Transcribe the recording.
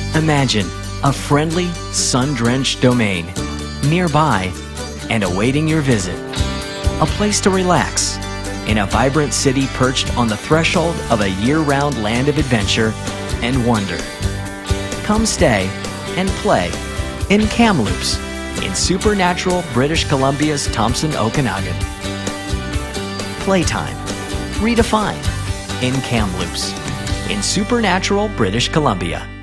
Imagine a friendly, sun-drenched domain nearby and awaiting your visit. A place to relax in a vibrant city perched on the threshold of a year-round land of adventure and wonder. Come stay and play in Kamloops, in supernatural British Columbia's Thompson Okanagan. Playtime redefined in Kamloops, in supernatural British Columbia.